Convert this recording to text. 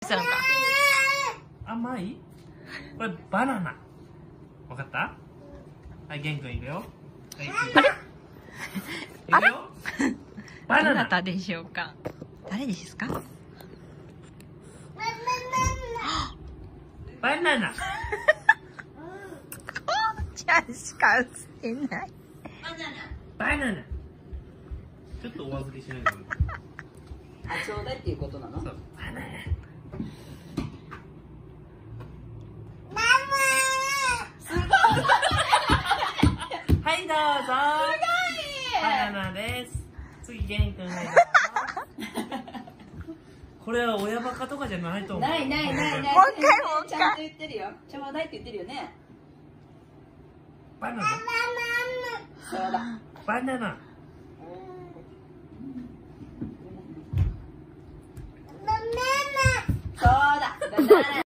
したのか。 甘い？これバナナ。わかった？はい、ゲン君いくよ。はい、 あれ？ いくよ。バナナ。 どなたでしょうか。誰ですか？ バナナ。 ちゃんしか映ってない。 バナナ。ちょっとお預けしないと。 あ、ちょうだいっていうことなの？ そう、バナナ。はい、どうぞ。バナナです。次、ゲン君がいる。これは親バカとかじゃないと思う。 ないないないない。 もう一回もう一回ちゃんと言ってるよ。ちょうだいって言ってるよね。 バナナ。 そうだ。 バナナ。 そうだ。バナナ。